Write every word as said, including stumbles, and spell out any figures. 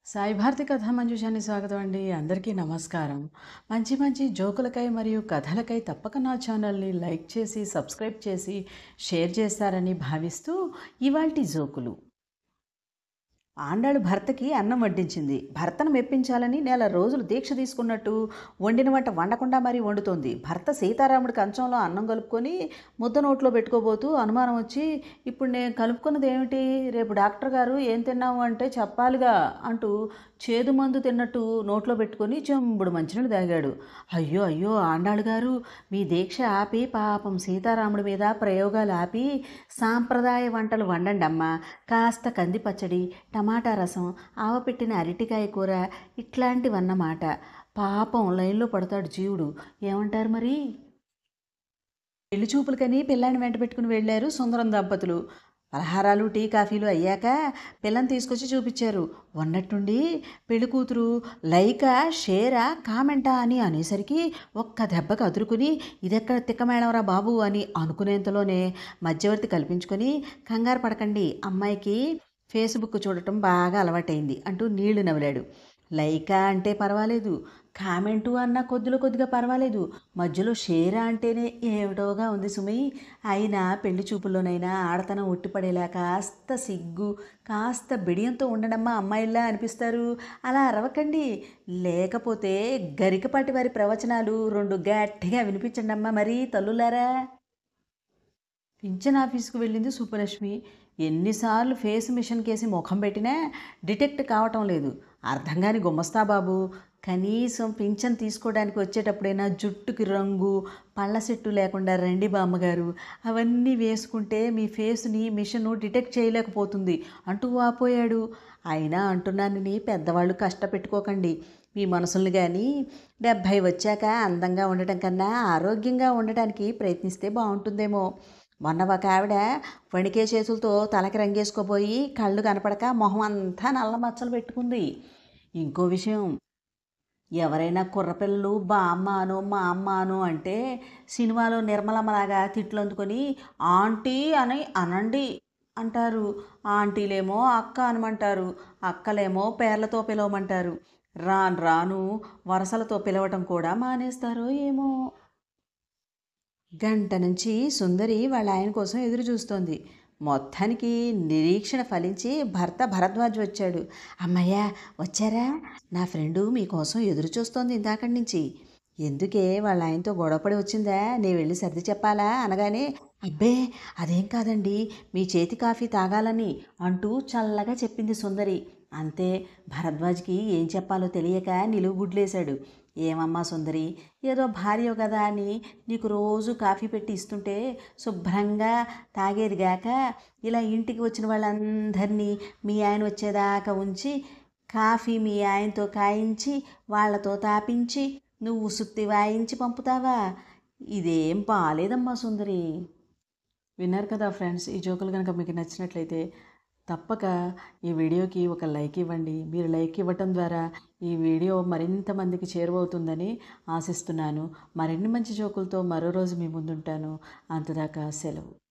సాయి భారతి కథా మంజుషాని స్వాగతం అండి. అందరికీ నమస్కారం. మంచి మంచి జోకులకై మరియు కథలకై తప్పక నా ఛానల్ని లైక్ చేసి సబ్స్క్రైబ్ చేసి షేర్ చేస్తారని భావిస్తూ ఇవాల్టి జోకులు. ఆండాళ్ళు భర్తకి అన్నం వడ్డించింది. భర్తను మెప్పించాలని నెల రోజులు దీక్ష తీసుకున్నట్టు వండిన వంట వండకుండా మరీ వండుతోంది. భర్త సీతారాముడి కంచంలో అన్నం కలుపుకొని ముద్ద నోట్లో పెట్టుకోబోతూ అనుమానం వచ్చి, ఇప్పుడు నేను కలుపుకున్నది ఏమిటి, రేపు డాక్టర్ గారు ఏం తిన్నావు అంటే చెప్పాలిగా అంటూ చేదు మందు తిన్నట్టు నోట్లో పెట్టుకొని చెంబుడు మంచినీళ్ళు తాగాడు. అయ్యో అయ్యో ఆండాళ్ళు గారు, మీ దీక్ష ఆపి పాపం సీతారాముడి మీద ప్రయోగాలు ఆపి సాంప్రదాయ వంటలు వండండి అమ్మా. కాస్త కంది పచ్చడి, టమాటా రసం, ఆవపెట్టిన అరటికాయ కూర, ఇట్లాంటివన్నమాట. పాపం లైన్లో పడతాడు జీవుడు. ఏమంటారు మరి? పెళ్లి చూపులకని పిల్లాన్ని వెంట పెట్టుకుని వెళ్ళారు సుందరం దంపతులు. పలహారాలు టీ కాఫీలు అయ్యాక పిల్లని తీసుకొచ్చి చూపించారు. ఉన్నట్టుండి పెళ్లి కూతురు లైకా షేరా కామెంటా అని అనేసరికి ఒక్క దెబ్బకు అదురుకుని, ఇదెక్కడ తిక్కమేళంరా బాబు అని అనుకునేంతలోనే మధ్యవర్తి కల్పించుకొని, కంగారు పడకండి, అమ్మాయికి ఫేస్బుక్ చూడటం బాగా అలవాటైంది అంటూ నీళ్లు నవ్విలాడు. లైకా అంటే పర్వాలేదు, కామెంటు అన్న కొద్దిలో కొద్దిగా పర్వాలేదు, మధ్యలో షేరా అంటేనే ఏమిటోగా ఉంది సుమి. అయినా పెళ్లి చూపుల్లోనైనా ఆడతనం ఉట్టిపడేలా కాస్త సిగ్గు, కాస్త బిడియంతో ఉండడమ్మా అమ్మాయిల్లా అనిపిస్తారు. అలా అరవకండి, లేకపోతే గరికపాటి వారి ప్రవచనాలు రెండు గట్టిగా వినిపించండమ్మా మరి తల్లులారా. పింఛన్ ఆఫీస్కు వెళ్ళింది సుబ్బలక్ష్మి. ఎన్నిసార్లు ఫేస్ మిషన్ కేసి ముఖం పెట్టినా డిటెక్ట్ కావటం లేదు. అర్థం కాని గుమ్మస్తా బాబు. కనీసం పింఛన్ తీసుకోవడానికి వచ్చేటప్పుడైనా జుట్టుకి రంగు, పళ్ళ సెట్టు లేకుండా రండి బామ్మగారు, అవన్నీ వేసుకుంటే మీ ఫేస్ని మిషను డిటెక్ట్ చేయలేకపోతుంది అంటూ వాపోయాడు. అయినా అంటున్నానని పెద్దవాళ్ళు కష్టపెట్టుకోకండి. మీ మనసుల్ని కానీ డెబ్భై వచ్చాక అందంగా ఉండటం కన్నా ఆరోగ్యంగా ఉండటానికి ప్రయత్నిస్తే బాగుంటుందేమో. మొన్న ఒక ఆవిడ వణికే చేతులతో తలకి రంగేసుకోబోయి కళ్ళు కనపడక మొహం అంతా నల్ల మచ్చలు పెట్టుకుంది. ఇంకో విషయం, ఎవరైనా కుర్రపిల్లలు బామ్మ అను మా అమ్మ అను అంటే సినిమాలో నిర్మలమ్మలాగా తిట్లు అందుకొని ఆంటీ అని అనండి అంటారు. ఆంటీలేమో అక్క అనమంటారు, అక్కలేమో పేర్లతో పిలవమంటారు. రాను రాను వరసలతో పిలవటం కూడా మానేస్తారో ఏమో. గంట నుంచి సుందరి వాళ్ళ ఆయన కోసం ఎదురు చూస్తోంది. మొత్తానికి నిరీక్షణ ఫలించి భర్త భరద్వాజ్ వచ్చాడు. అమ్మయ్య వచ్చారా? నా ఫ్రెండు మీకోసం ఎదురు చూస్తోంది ఇందాకటి నుంచి. ఎందుకే వాళ్ళ ఆయనతో గొడవపడి వచ్చిందా? నేను వెళ్ళి సర్ది చెప్పాలా అనగానే, అబ్బే అదేం కాదండి, మీ చేతి కాఫీ తాగాలని అంటూ చల్లగా చెప్పింది సుందరి. అంతే, భరద్వాజ్కి ఏం చెప్పాలో తెలియక నిలువుగుడ్లేశాడు. ఏమమ్మా సుందరి, ఏదో భార్య కదా అని నీకు రోజు కాఫీ పెట్టి ఇస్తుంటే శుభ్రంగా తాగేదిగాక ఇలా ఇంటికి వచ్చిన వాళ్ళందరినీ మీ ఆయన వచ్చేదాకా ఉంచి కాఫీ మీ ఆయనతో కాయించి వాళ్ళతో తాపించి నువ్వు సుత్తి వాయించి పంపుతావా? ఇదేం బాలేదమ్మా సుందరి. విన్నారు కదా ఫ్రెండ్స్, ఈ జోకులు కనుక మీకు నచ్చినట్లయితే తప్పక ఈ వీడియోకి ఒక లైక్ ఇవ్వండి. మీరు లైక్ ఇవ్వటం ద్వారా ఈ వీడియో మరింత మందికి చేరువవుతుందని ఆశిస్తున్నాను. మరిన్ని మంచి జోకులతో మరో రోజు మీ ముందుంటాను. అంతదాకా సెలవు.